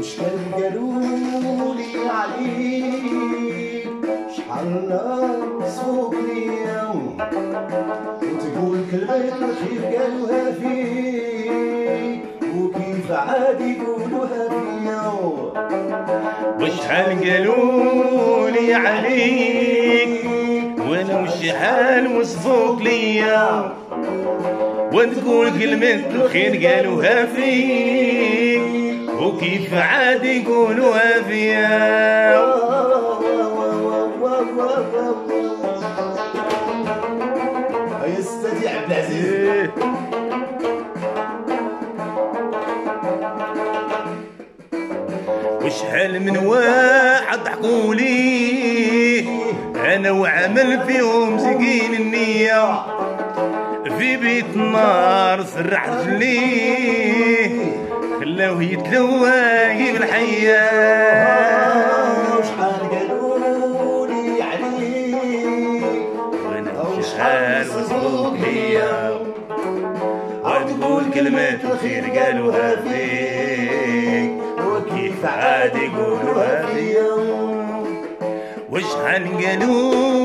وشكان قالولي عليك شحال نصفوك ليا وتقول كلمات الخير قالوها فيك وكيف عاد يقولوها فيا وشحال قالولي عليك وانا وشحال وصفوك ليا وتقول كلمة الخير قالوها فيك وكيف عاد يقولوها فيا يا استاذ عبد العزيز وشحال من واحد ضحكولي انا وعمل فيهم سكين النية في بيت النار سرح رجليه خلاوه يتلوى بالحياة وشحال قالولي عليك وانا وشحال وصفوك ليا وتقول كلمات الخير قالوها فيك وكيف عاد يقولوها فيا وشحال قالوا